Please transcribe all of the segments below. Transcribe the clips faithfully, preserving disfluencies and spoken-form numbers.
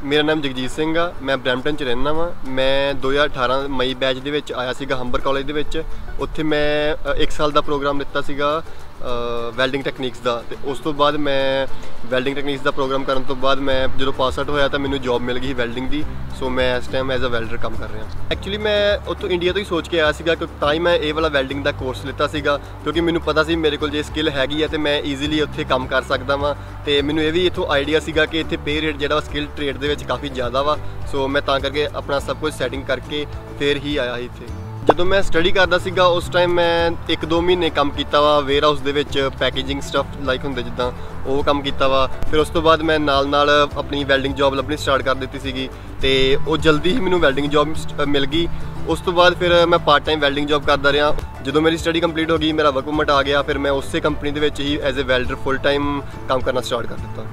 मेरा नाम जगजीत सिंह आ। मैं ब्रैम्पटन च रहना वा। मैं दो हज़ार अठारह मई बैच दे विच आया सीगा हंबर कॉलेज दे विच। उत्थे मैं एक साल का प्रोग्राम लिता सीगा वैल्डिंग टैक्नीक्स का। तो उस तो बाद मैं वैल्डिंग टैक्नीक्स का प्रोग्राम करने तो बाद मैं जो पास आउट होया तो मैंने जॉब मिल गई वैल्डिंग की। सो मैं इस टाइम एज अ वैल्डर काम कर रहा। एक्चुअली मैं उत्थों इंडिया तो ही सोच के आया सीगा कि तां ही मैं ये वाला वैल्डिंग का कोर्स लिता सीगा, क्योंकि मैंने पता सी मेरे को जो स्किल हैगी है तो मैं ईजीली उत्थे काम कर सकदा वां। ते मैंने ये भी इत्थों आइडिया सीगा कि इत्थे पे रेट जिहड़ा स्किल ट्रेड दे विच काफ़ी ज़्यादा वा। सो मैं तां करके अपना सब कुछ सैटिंग करके फिर ही आया ही इत्थे। ਜਦੋਂ मैं स्टडी करता सीगा उस टाइम मैं एक दो महीने काम किया वा वेयर हाउस दे विच पैकेजिंग स्टफ लाइक होंदे जिद्दां वो काम किया वा। फिर उस तो बाद मैं नाल नाल अपनी वैल्डिंग जॉब लभनी स्टार्ट कर दी सीगी ते वो जल्दी ही मैनूं वैल्डिंग जॉब मिल गई। उस तो बाद फिर मैं पार्ट टाइम वैल्डिंग जॉब करता रहा। जो मेरी स्टडी कंप्लीट हो गई मेरा वर्क परमिट आ गया, फिर मैं उस कंपनी दे विच ही as a welder full time काम करना स्टार्ट कर दिता।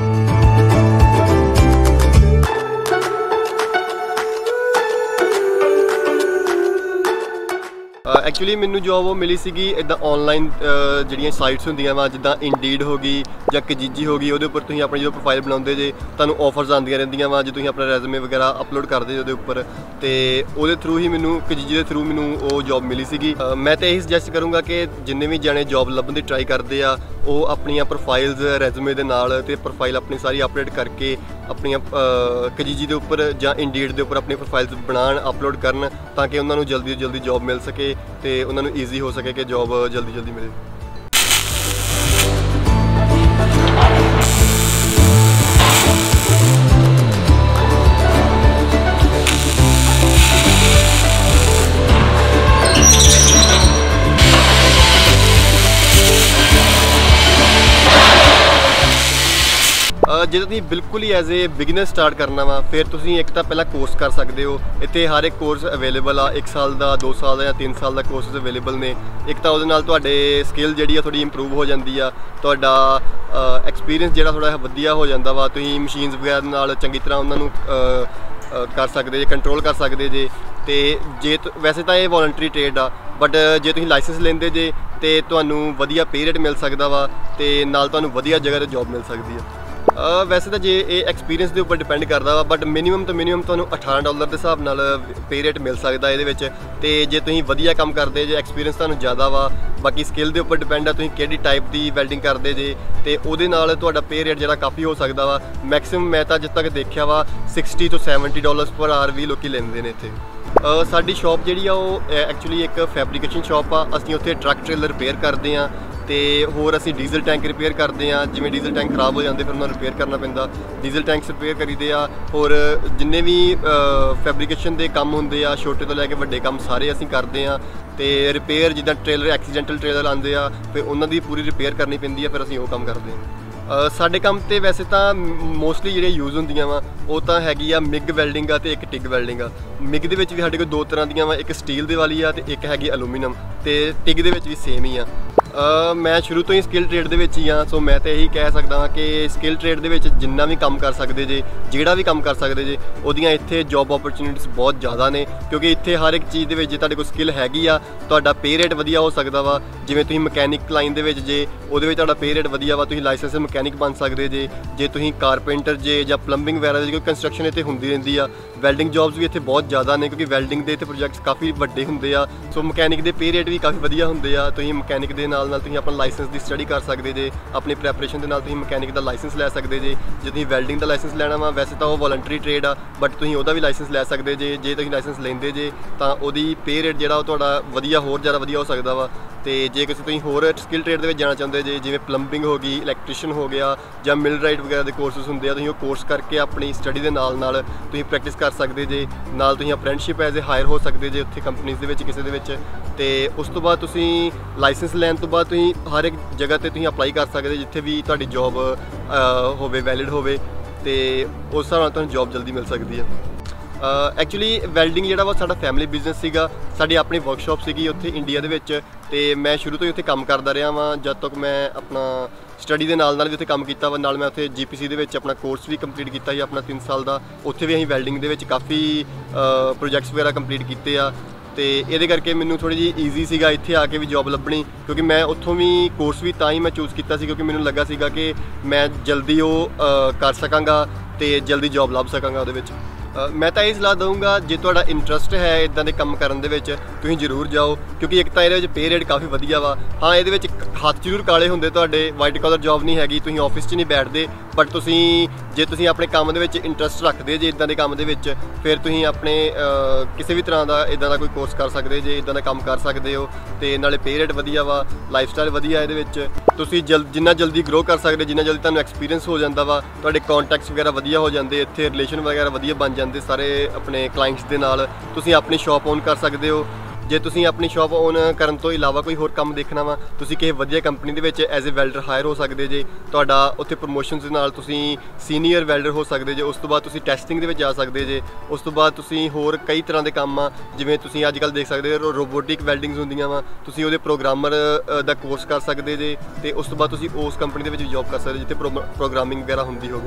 एक्चुअली मैनू जॉब वो मिली सीगी इदा ऑनलाइन जिहड़ियां साइट्स होंदियां वा जिद्दां इंडीड हो गई या किजीजी हो गई, उहदे उपर तुसीं अपनी जो प्रोफाइल बनाउंदे जे तुहानूं ऑफर्स आंदियां रहिंदियां वा जो तुसीं अपना रेज़्यूमे वगैरह अपलोड करदे जे उहदे उपर। ते उहदे थ्रू ही मैनू किजीजी दे थ्रू मैनू वो जॉब मिली सीगी। मैं तो यही सजैस्ट करूँगा कि जिन्ने भी जाने जॉब लभण दी ट्राई करदे आ वो अपनियां प्रोफाइल्स रेज़्यूमे दे नाल ते प्रोफाइल अपनी सारी अपडेट करके अपनियां किजीजी दे उपर जां इंडीड दे उपर अपनी प्रोफाइल्स बनाण अपलोड करन ताकि उन्हां नूं जल्दी जल्दी जॉब मिल सके ते उन्हां नूं ईजी हो सके कि जॉब जल्दी जल्दी मिले। जे तुसीं बिल्कुल ही एज ए बिगिनर स्टार्ट करना वा फिर तुसीं एक तो पहला कोर्स कर सकते हो। इत्थे हर एक कोर्स अवेलेबल आ, एक साल का दो साल का या तीन साल का कोर्स अवेलेबल ने। एक तो उहदे नाल तुहाडे स्किल जिहड़ी आ थोड़ी इंप्रूव हो जाती आ, तुहाडा एक्सपीरियंस जिहड़ा थोड़ा वधिया हो जाता वा। तुसीं मशीनस वगैरह नाल चंगी तरह उन्हां नूं कर सकते जे, कंट्रोल कर सकते जे। ते जे वैसे तो ये वॉलंटरी ट्रेड आ, बट जे तुसीं लाइसेंस लेंदे जे ते तुहानूं वधिया पे रेट मिल सकदा वा ते नाल तुहानूं वधिया जगह ते जॉब मिल सकदी है। Uh, वैसे तो जे ये एक्सपीरियंस के उपर डिपेंड करता वा, बट मिनीमम तो मिनीमम तुहानूं अठारह डॉलर के हिसाब नाल पे रेट मिल सकता है ये। तो जे तुसीं वधिया काम करते जे एक्सपीरियंस तुहानूं ज़्यादा वा, बाकी स्किल के उपर डिपेंड आ तुसीं किहड़ी टाइप की वैल्डिंग करते जे ते उहदे नाल तुहाडा पे रेट जिहड़ा काफ़ी हो सकता वा। मैक्सिमम मैं तो अज तक देखा वा सिक्सटी तो सैवनटी डॉलर्स पर आवर भी लोग लेंदे ने इत्थे। साडी शॉप जिहड़ी आ वो एक्चुअली एक फैब्रिकेशन शॉप आ। असीं उत्थे ट्रक ट्रेलर रिपेयर करते हैं तो होर असीं डीजल टैंक रिपेयर करते हैं। जिवें डीजल टैंक खराब हो जाते फिर उन्हें रिपेयर करना पैंदा, डीजल टैंक्स रिपेयर करीदे आ। होर जिन्ने भी फैब्रिकेशन के काम होंदे आ छोटे तो लैके वड्डे काम सारे असीं करते हैं। तो रिपेयर जिद्दां ट्रेलर एक्सीडेंटल ट्रेलर आते आ फिर उन्हों की पूरी रिपेयर करनी पैंदी है, फिर असीं वो काम करते हैं। साडे काम ते वैसे तो मोस्टली जिहड़े यूज़ होंदियां वा वो तो हैगी आ मिग वैल्डिंग आ ते एक टिग वैल्डिंग आ। मिग दे विच भी साडे कोल दो तरह दियां वा, एक स्टील दे वाली आ ते एक हैगी एलूमीनियम, ते टिग दे विच भी सेम ही आ। Uh, मैं शुरू तो ही स्किल ट्रेड दे विच ही हाँ। सो मैं तो यही कह सकदा हाँ कि स्किल ट्रेड दे विच जिन्ना भी काम कर सकते जे, जिहड़ा भी काम कर सकते जे, उहदियां इत्थे जॉब अपॉर्चुनिटीज़ बहुत ज़्यादा ने। क्योंकि इत्थे हर एक चीज़ दे विच जे तुहाडे कोल स्किल हैगी आ तुहाडा पे रेट वधिया हो सकदा वा। जिवें तुसीं मकैनिक लाइन दे विच जे उहदे विच तुहाडा पे रेट वधिया वा, तुसीं लाइसेंस मकैनिक बन सकदे जे। जे तुसीं कारपेंटर जे या प्लंबिंग वगैरह कोई कंस्ट्रक्शन इत्थे हुंदी रहिंदी आ। वैल्डिंग जॉब्स भी इत्थे बहुत ज़्यादा ने क्योंकि वैल्डिंग दे इत्थे प्रोजैक्ट्स काफ़ी वड्डे हुंदे आ। सो मकैनिक दे पे रेट भी काफ़ी वधिया हुंदे आ। तुसीं मकैनिक दे नाल नाल तुसीं अपना लाइसेंस की स्टडी कर सकते जे, अपनी प्रैपरेशन के नाल तुसीं मकैनिक का लाइसेंस लै सकते जे। जे तुसीं वैल्डिंग का लाइसेंस लैना वा वैसे तो वो वॉलंटरी ट्रेड आ, बट तुसीं उहदा भी लाइसेंस लै सकते जे। जे तुसीं लाइसेंस लेंदे जे तां उहदी पे रेट जिहड़ा वो तुहाडा वधिया होर ज़्यादा वधिया हो सकदा वा। तो जे किसी तुसीं होर स्किल ट्रेड दे विच जाना चाहुंदे जे जिवें प्लंबिंग हो गई, इलैक्ट्रीशियन हो गया जां मिलराइट वगैरह के कोर्सेस हुंदे आ, तुसीं वो कोर्स करके अपनी स्टडी के नाल नाल तुसीं प्रैक्टिस कर सकते जे। नाल तुसीं अप्रेंटिसशिप एज ए हायर हो सकते जे उत्थे कंपनीज़ दे विच किसी दे विच। ते उस तो बाद तुसीं लाइसेंस लैन तो बाद तुसीं हर एक जगह ते तुसीं अप्लाई कर सकते जिथे भी तुहाडी जॉब होवे वैलिड होवे, ते उस हिसाब नाल तुहानूं जॉब जल्दी मिल सकती है। एक्चुअली वैल्डिंग जिहड़ा वा साडा फैमिली बिजनेस सीगा, साडी अपनी वर्कशॉप सीगी उत्थे इंडिया दे विच, ते मैं शुरू तो ही उत्थे काम करदा रहा वां। जद तक मैं अपना स्टडी के नाल नाल भी उत्थे काम कीता वा, नाल मैं उत्थे जी पी सी दे विच अपना कोर्स भी कंप्लीट किया अपना तीन साल का। उत्थे भी असीं वैल्डिंग दे विच काफ़ी प्रोजैक्ट्स वगैरह कंप्लीट किए आ। तो ये करके मैनू थोड़ी जी ईजी सीगा इत्थे आके भी जॉब लभनी, क्योंकि मैं उत्थों भी कोर्स भी तां ही मैं चूज़ किया सी क्योंकि मैनू लगा सीगा कि मैं जल्दी वो कर सकांगा ਤੇ ਜਲਦੀ ਜੌਬ ਲੱਭ ਸਕਾਂਗਾ ਉਹਦੇ ਵਿੱਚ। ਅ, ਮੈਂ ਤਾਂ ਇਹ ਸਲਾਹ ਦਊਂਗਾ, ਜੇ ਤੁਹਾਡਾ ਇੰਟਰਸਟ ਹੈ ਇਦਾਂ ਦੇ ਕੰਮ ਕਰਨ ਦੇ ਵਿੱਚ ਤੁਸੀਂ ਜ਼ਰੂਰ ਜਾਓ, ਕਿਉਂਕਿ ਇੱਕ ਤਾਂ ਇਹਦੇ ਵਿੱਚ ਪੇ ਰੇਟ ਕਾਫੀ ਵਧੀਆ ਵਾ। ਹਾਂ, ਇਹਦੇ ਵਿੱਚ ਹੱਥ ਜ਼ਰੂਰ ਕਾਲੇ ਹੁੰਦੇ ਤੁਹਾਡੇ, ਵਾਈਟ ਕਾਲਰ ਜੌਬ ਨਹੀਂ ਹੈਗੀ, ਤੁਸੀਂ ਆਫਿਸ 'ਚ ਨਹੀਂ ਬੈਠਦੇ, ਬਟ ਤੁਸੀਂ ਜੇ ਤੁਸੀਂ ਆਪਣੇ ਕੰਮ ਦੇ ਵਿੱਚ ਇੰਟਰਸਟ ਰੱਖਦੇ ਜੇ ਇਦਾਂ ਦੇ ਕੰਮ ਦੇ ਵਿੱਚ, ਫਿਰ ਤੁਸੀਂ ਆਪਣੇ ਅ, ਕਿਸੇ ਵੀ ਤਰ੍ਹਾਂ ਦਾ ਇਦਾਂ ਦਾ ਕੋਈ ਕੋਰਸ ਕਰ ਸਕਦੇ ਜੇ, ਇਦਾਂ ਦਾ ਕੰਮ ਕਰ ਸਕਦੇ ਹੋ। ਤੇ ਨਾਲੇ ਪੇ ਰੇਟ ਵਧੀਆ ਵਾ, ਲਾਈਫ ਸਟਾਈਲ ਵਧੀਆ ਇਹਦੇ ਵਿੱਚ। ਤੁਸੀਂ ਜਲ ਜਿੰਨਾ ਜਲਦੀ ਗਰੋ ਕਰ ਸਕਦੇ, ਜਿੰਨਾ ਜਲਦੀ ਤੁਹਾਨੂੰ ਐਕਸਪੀਰੀਅੰਸ ਹੋ ਜਾਂਦਾ ਵਾ, ਤੁਹਾਡੇ ਕੰਟੈਕਟਸ ਵਗੈਰਾ ਵਧੀਆ ਹੋ ਜਾਂਦੇ, ਇੱਥੇ ਰਿਲੇਸ਼ਨ ਵਗੈਰਾ ਵਧੀਆ ਬਣ ਜਾਂਦੇ ਸਾਰੇ ਆਪਣੇ ਕਲਾਇੰਟਸ ਦੇ ਨਾਲ। ਤੁਸੀਂ ਆਪਣੀ ਸ਼ਾਪ ਓਨ ਕਰ ਸਕਦੇ ਹੋ। ਜੇ ਤੁਸੀਂ ਆਪਣੀ ਸ਼ਾਪ ਓਨ ਕਰਨ ਤੋਂ ਇਲਾਵਾ ਕੋਈ ਹੋਰ ਕੰਮ ਦੇਖਣਾ ਵਾ, ਤੁਸੀਂ ਕਿਸੇ ਵਧੀਆ ਕੰਪਨੀ ਦੇ ਵਿੱਚ ਐਜ਼ ਅ ਵੈਲਡਰ ਹਾਇਰ ਹੋ ਸਕਦੇ ਜੇ। ਤੁਹਾਡਾ ਉੱਥੇ ਪ੍ਰਮੋਸ਼ਨਸ ਦੇ ਨਾਲ ਤੁਸੀਂ ਸੀਨੀਅਰ ਵੈਲਡਰ ਹੋ ਸਕਦੇ ਜੇ। ਉਸ ਤੋਂ ਬਾਅਦ ਤੁਸੀਂ ਟੈਸਟਿੰਗ ਦੇ ਵਿੱਚ ਜਾ ਸਕਦੇ ਜੇ। ਉਸ ਤੋਂ ਬਾਅਦ ਤੁਸੀਂ ਹੋਰ ਕਈ ਤਰ੍ਹਾਂ ਦੇ ਕੰਮ ਆ, ਜਿਵੇਂ ਤੁਸੀਂ ਅੱਜ ਕੱਲ੍ਹ ਦੇਖ ਸਕਦੇ ਹੋ ਰੋਬੋਟਿਕ ਵੈਲਡਿੰਗਸ ਹੁੰਦੀਆਂ ਵਾ, ਤੁਸੀਂ ਉਹਦੇ ਪ੍ਰੋਗਰਾਮਰ ਦਾ ਕੋਰਸ ਕਰ ਸਕਦੇ ਜੇ। ਤੇ ਉਸ ਤੋਂ ਬਾਅਦ ਤੁਸੀਂ ਉਸ ਕੰਪਨੀ ਦੇ ਵਿੱਚ ਜੌਬ ਕਰ ਸਕਦੇ ਜਿੱਥੇ ਪ੍ਰੋਗਰਾਮਿੰਗ ਵਗੈਰਾ ਹੁੰਦੀ ਹੋਵੇ।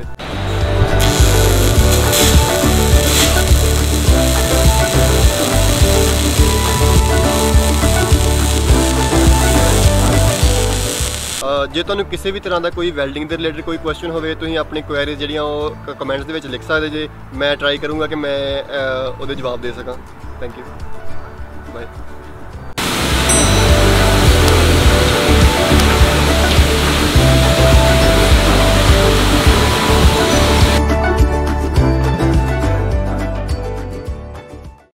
ਜੇ ਤੁਹਾਨੂੰ ਕਿਸੇ ਵੀ ਤਰ੍ਹਾਂ ਦਾ ਕੋਈ ਵੈਲਡਿੰਗ ਦੇ ਰਿਲੇਟਡ ਕੋਈ ਕੁਐਸਚਨ ਹੋਵੇ, ਤੁਸੀਂ ਆਪਣੀ ਕੁਐਰੀਜ਼ ਜਿਹੜੀਆਂ ਉਹ ਕਮੈਂਟਸ ਦੇ ਵਿੱਚ ਲਿਖ ਸਕਦੇ ਜੇ। ਮੈਂ ਟਰਾਈ ਕਰੂੰਗਾ ਕਿ ਮੈਂ ਉਹਦੇ ਜਵਾਬ ਦੇ ਸਕਾਂ। Thank you, bye.